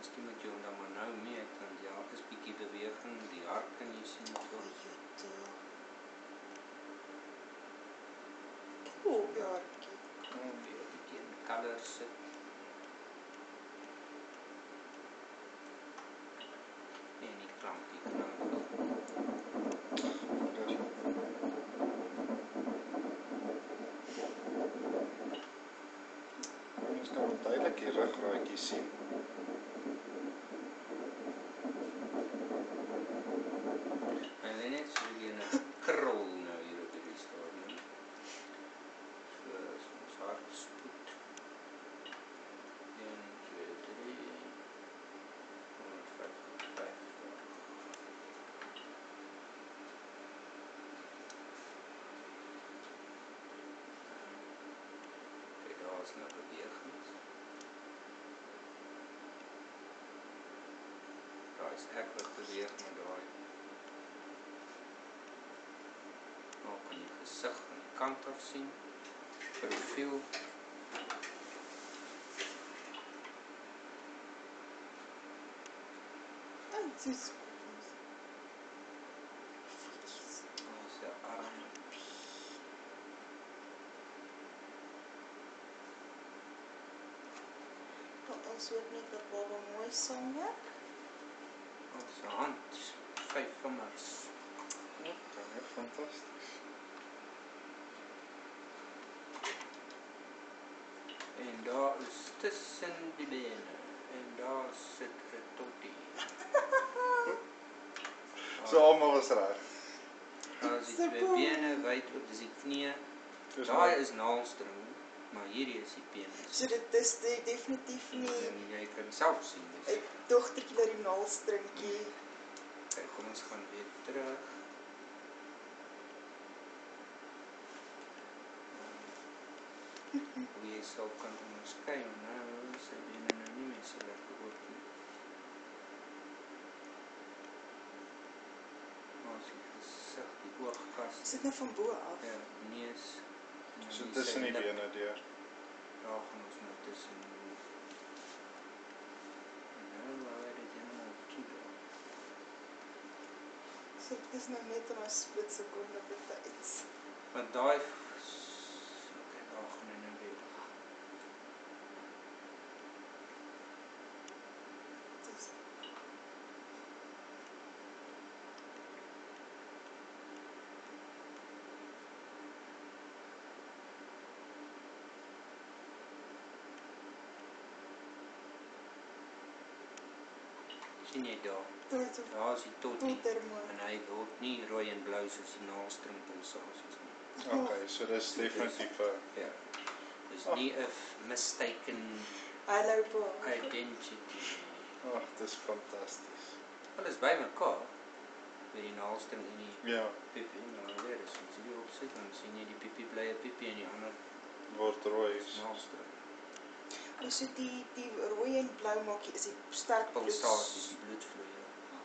Miskien moet jy hom dan maar nou meet, want ja, is bietjie beweging, die hart kan jy sien voor. Op die hartjie. Weer bietjie in color sit. En die klampie knap. Mens kan duidelik die rugraadjie sien. En dan net so weer 'n krul nou hier op die stadium. So ons hart spoed. 1, 2, 3. 155. Kijk, daar is nou beweging. Daar is ek wat beweeg, maar daai nou kan jy gesig van die kant af sien. Profiel. En dis Daar is jou arm. ons hoop net dat baba mooi saamwerk. Ons hand, 5 vingers. Ja, net fantasties. En daar is tussen die bene. En daar sit 'n tottie. So almal is reg. Daar is die 2 bene wyd oop, dis die knie. Daai is naalstring, maar hierdie is die penis. So dit is definitief nie En jy kan self sien. 'n dogtertjie dat die naalstrinkie. Kyk, kom ons gaan weer terug. Hoe jy sal kan onderskei, nou is die bene nou nie meer so lekker oop nie. Ons die gesig, die oogkas. Sit net van bo af. Ja, neus. So tussen die bene deur. Daar gaan ons nou tussen. En nou laat hy dit helemaal toe. So dit is nou net in 'n split sekonde betyds. Want daai okay, daar gaan hy nou weer. Dis Sien jy daar? tot Daar is die tottie. totermoon. En hy word nie rooi en blou soos die naalstringpulsasies nie. Okay, so dis definitief 'n Ja. Dis nie 'n mistaken Hallo pa. identity. ag, dis fantasties. Alles by mekaar. Met die naalstring en die Ja, piepie. Nou weer is ons hier op sit, dan sien jy die piepie blye piepie en die ander word rooi. naalstring. Ons so die rooi en blou maak is die sterk Pulsasies, die bloedvloeie.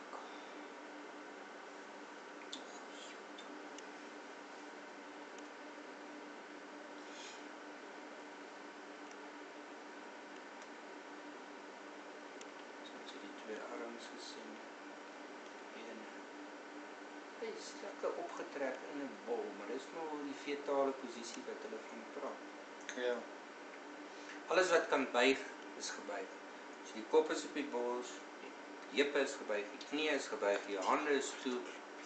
So die 2 arms gesien. En hy is lekker opgetrek in 'n bol, maar dis maar die fetale posisie wat hulle van praat. Ja. Alles wat kan buig, is gebuig. So die kop is op die bors, die heupe is gebuig, die knie is gebuig, die hande is toe.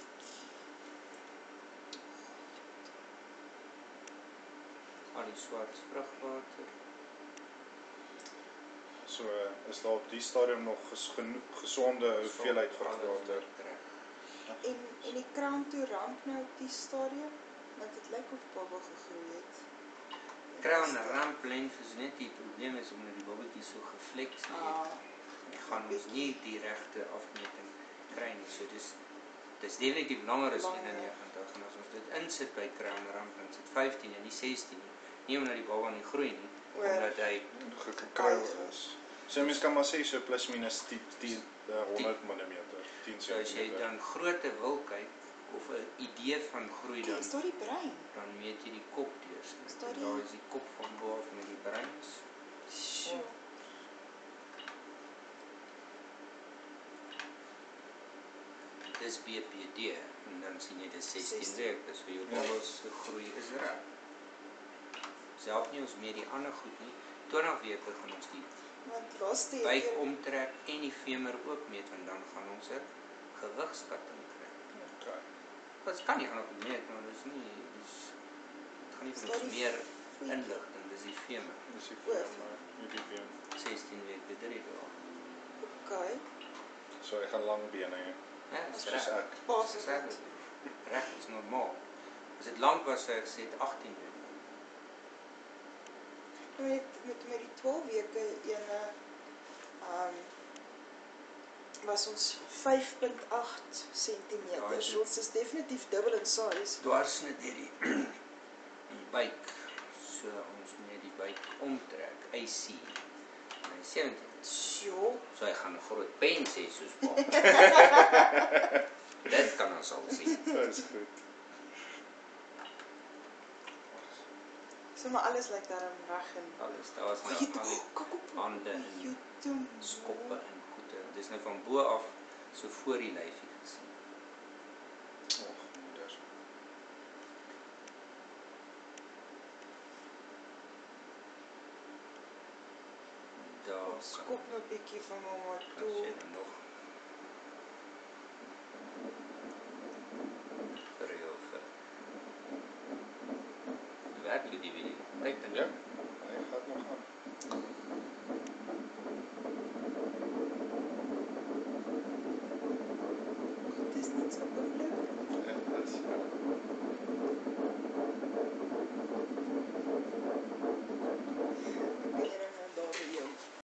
Al die swart vrugwater. So is daar op die stadium nog genoeg gesonde hoeveelheid vrugwater. En die kraan toe ramp nou op die stadium, want dit lyk of baba gegroei het. Crown ramp length is net die probleem is omdat die babatjie so geflex het. Gaan ons nie die regte afmeting kry nie. So dis definitief langer as 91 en as ons dit insit by crown ramp dan sit 15 en nie 16 nie. Nie omdat die baba nie groei nie, omdat hy gekruil is. So mens kan maar sê so plus minus 10 100 mm, 10 so as jy cm. dan grootte wil kyk of 'n idee van groei dan Is daar die brein? dan meet jy die kop deur. Daar is die kop van bo af met die brein. Sjoe. dis BPD en dan sien jy dis 16 16. weke, so jou bobbels se groei is reg. Selfs nie ons meer die ander goed nie. 20 weke gaan ons die Want laaste buik keer omtrek en die femur ook meet, want dan gaan ons 'n gewigskatting kry. Okay. Dit kan nie ander goed meet, maar dis nie, dis dit gaan nie vir ons meer inligting, dis die femur. Dis die firma, UDVM. 16 weke 3 dae. Okay. So hy gaan lang bene hê. Ja, dis Soos reg. ek. Pas Dis reg. Reg is normaal. As dit lank was, sou ek sê 18 weke. Met die 12 weke ene was ons 5.8 centimeter. So ons is definitief dubbel in size. Dwarsnit hierdie die buik. So ons moet die buik omtrek. AC. En 17. Sjoe. So hy gaan 'n groot pen sê soos Bob. Dit kan ons al sien. Dis goed. So maar alles lyk daarom reg en Alles, daar was nou al die hande en skoppe en goede. Dis nou van bo af so voor die lyfie gesien. Och, moeders. Daar Skop nou 'n bietjie van mamma as toe. jy nou nog